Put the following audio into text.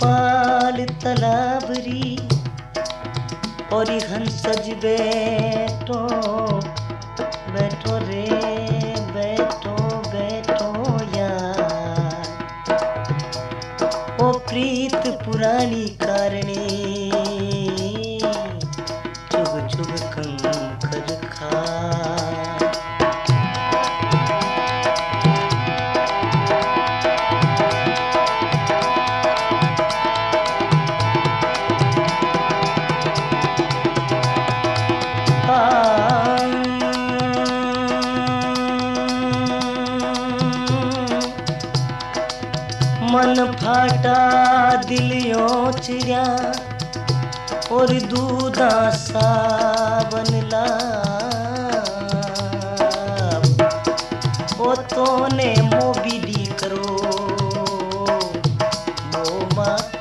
पाल तलाबरी और हंसज बैठो बैठो रे बैठो बैठो यार ओ प्रीत पुरानी कारणी चुग चुग कंकर खा मन फाटा दिलियों चिड़िया और दूधा सावन ओ तोने मोबीडी करो मो